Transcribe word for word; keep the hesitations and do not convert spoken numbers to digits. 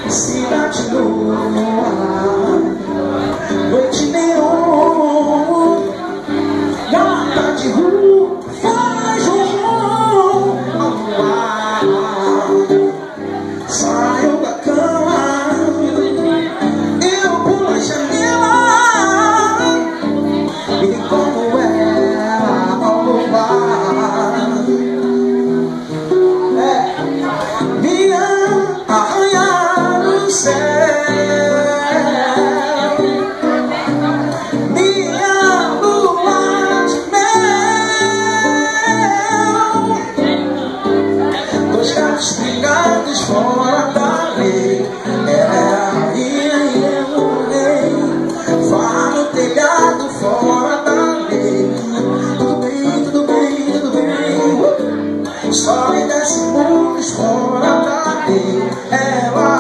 cidade nua, noite neon, gata de rua, faz um saio da cama, eu pulo a janela e como ela ao luar, é, me arranhar no céu, minha lua de mel, dois gatos pingados fora da lei, ela é a rainha e eu o rei, vá no telhado fora da lei, tudo bem, tudo bem, tudo bem, sobe e desce muros fora da lei, ela